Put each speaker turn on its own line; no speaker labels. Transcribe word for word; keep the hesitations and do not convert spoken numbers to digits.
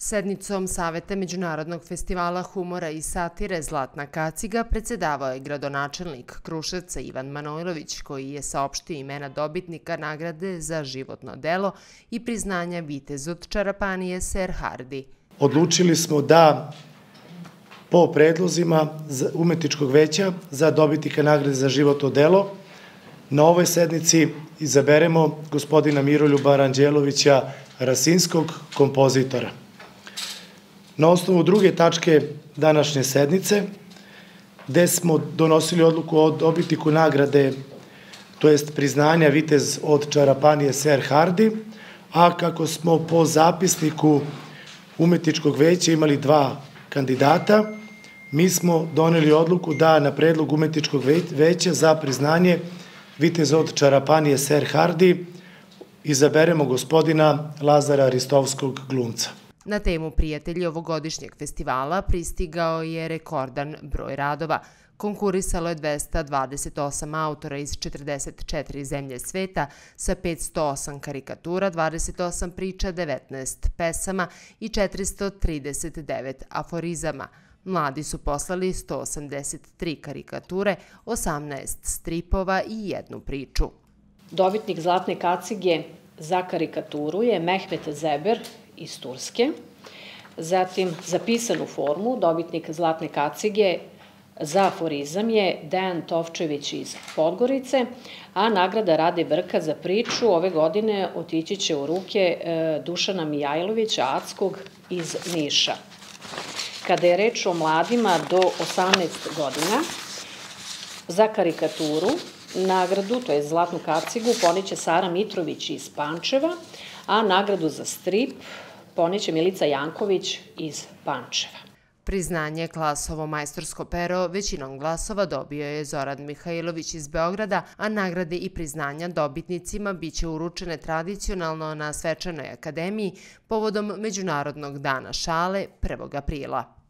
Sednicom Saveta Međunarodnog festivala humora i satire Zlatna kaciga predsedavao je gradonačelnik Kruševca Ivan Manojlović, koji je saopštio imena dobitnika nagrade za životno delo i priznanja Vitez od Čarapanije Ser Hardi.
Odlučili smo da po predlozima umetničkog veća za dobitnika nagrade za životno delo na ovoj sednici izaberemo gospodina Miroljuba Aranđelovića Rasinskog, kompozitora. Na osnovu druge tačke današnje sednice, gde smo donosili odluku o dobitniku nagrade, to jest priznanja Vitez od Čarapanije Ser Hardi, a kako smo po zapisniku umetničkog veća imali dva kandidata, mi smo doneli odluku da na predlog umetničkog veća za priznanje Vitez od Čarapanije Ser Hardi izaberemo gospodina Lazara Ristovskog, glumca.
Na temu Prijatelji ovogodišnjeg festivala pristigao je rekordan broj radova. Konkurisalo je dvesta dvadeset osam autora iz četrdeset četiri zemlje sveta sa petsto osam karikatura, dvadeset osam priča, devetnaest pesama i četiristo trideset devet aforizama. Mladi su poslali sto osamdeset tri karikature, osamnaest stripova i jednu priču.
Dobitnik Zlatne kacige za karikaturu je Mehmet Zeber iz Turske. Zatim, za pisanu formu, dobitnik Zlatne kacige za aforizam je Dejan Tovčević iz Podgorice, a nagrada Rade Brka za priču ove godine otići će u ruke Dušana Mijajlovića Ackog iz Niša. Kada je reč o mladima do osamnaest godina, za karikaturu nagradu, to je Zlatnu kacigu, poniće Sara Mitrović iz Pančeva, a nagradu za strip poniće Milica Janković iz Pančeva.
Priznanje Klasovo majstorsko pero većinom glasova dobio je Zoran Mihajlović iz Beograda, a nagrade i priznanja dobitnicima biće uručene tradicionalno na Svečanoj akademiji povodom Međunarodnog dana šale prvog aprila.